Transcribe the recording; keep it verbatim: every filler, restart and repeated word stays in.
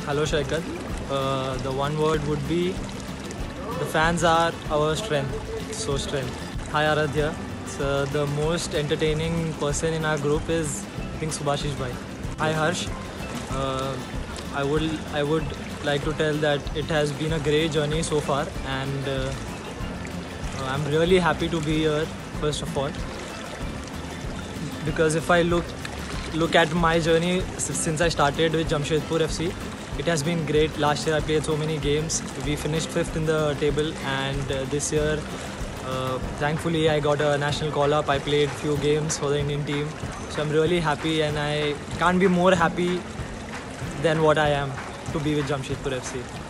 Hello Shaikat. Uh, the one word would be the fans are our strength. So strength. Hi Aradhya. So the most entertaining person in our group is I think Subhashish Bhai. Hi Harsh. Uh, I would I would like to tell that it has been a great journey so far, and uh, I'm really happy to be here. First of all, because if I look look at my journey since I started with Jamshedpur F C, it has been great. Last year I played so many games. We finished fifth in the table, and uh, this year, uh, thankfully, I got a national call-up. I played few games for the Indian team, so I'm really happy, and I can't be more happy than what I am to be with Jamshedpur F C.